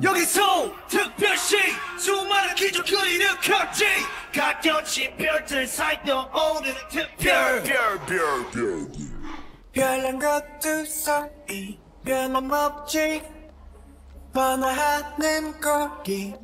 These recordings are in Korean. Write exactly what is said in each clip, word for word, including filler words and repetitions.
여기서 특별시 수많은 기적을 일으켰지 가끔씩 별들 사이도 오는 특별 별별별 별난 것들 사이 변함없지 번화하는 거리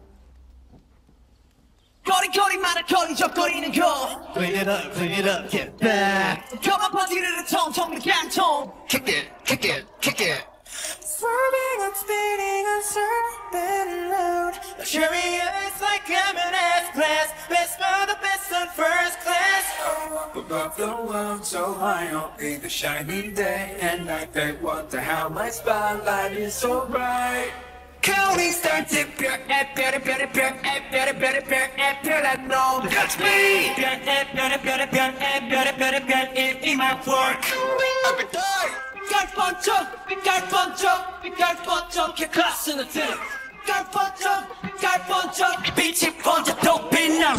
거리거리마다 거리적거리는 거 Clean it up, clean it up, get back 가만 퍼지르르 통통 간통 Kick it, kick it, kick it Swerving and speeding and surfing loud Luxurious like I'm in S-Class Best for the best on first class Up above the world so high I'll be the shining day and night They wonder how my spotlight is so bright Counting star 특별 앱별의 별의 별 앱별의 별의 별 앱별 I know That's me 별 앱별의 별의 별 앱별의 별의 별 It in my work Every day 빛깔 번쩍 빛깔 번쩍 빛깔 번쩍 해 클래스는 등 빛깔 번쩍 빛깔 번쩍 빛이 번쩍 또 빛나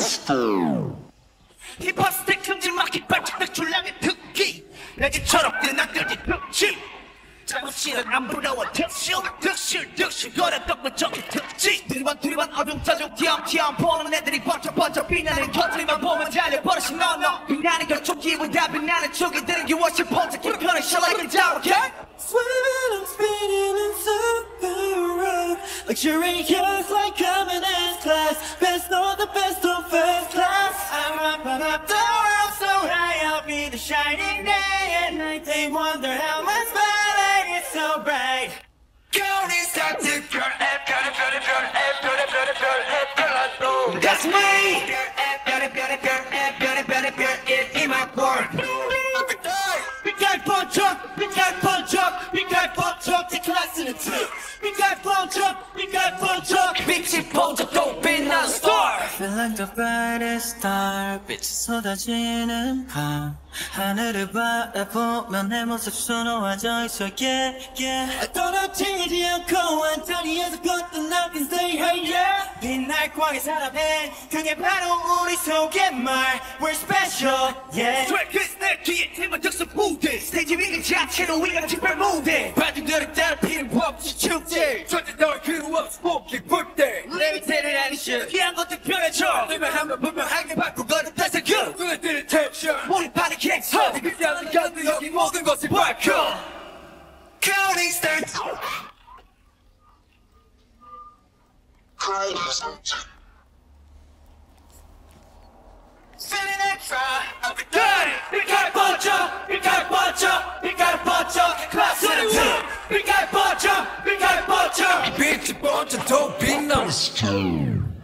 힙합 스택 큼지막히 반짝반짝 줄랑의 특기 내 집처럼 뜨나들지 특집 잠시는 안 부러워 득실 득실 득실 거래 떡고 저기 특지 드리번 드리번 어둠짜증 튀엄튀엄 보는 애들이 번쩍번쩍 빛나는 곁들이만 보면 달려버릇이 너너 빛나는 결촉 기분 다 빛나는 촉이들은 유월실 번쩍 불편해 셜라이를 잡아 okay? Swimming and speeding in super road Luxurious like I'm in S-Class Best of the best of first class I'm up and up the world so high I'll be the shining day and night They wonder how my spotlight is so bright Counting star 특별 앱 별의 별의 별 앱 별의 별의 별 앱 별 I know That's me 별의 별의 별 앱 별의 별의 별 It in my work Every day 빛깔 번쩍 빛깔 번쩍 빛깔 번쩍 제 클래스는 특 빛깔 번쩍 빛깔 번쩍 빛이 번쩍 또 빛나는 star Feel like the brightest star 빛이 쏟아지는 밤 하늘을 바라보면 내 모습 수놓아져 있어 yeah yeah 떨어지지 않고 완전히에서 걷던 nothing stay hey yeah 빛날 광의 사람은 그게 바로 우리 속의 말 We're special yeah 트랙은 내 뒤에 팀은 득석 무대 스테이지 위그 자체로 위가 특별 무대 반죽들을 따라 필요 없이 축제 절대 널 필요 없어 스포키 볼때 레미테를 아니셔 피한 건 특별해져 너만 하면 분명하게 바꾸거든 다시 그 눈에들은 텐션 몰입하는 객선 그때는 가도 여기 모든 것을 밝혀 Counting star Feeling extra every day 빛깔 번쩍 빛깔 번쩍 빛깔 번쩍 클래스는 등 빛깔 번쩍 빛깔 번쩍 빛이 번쩍 더 빛나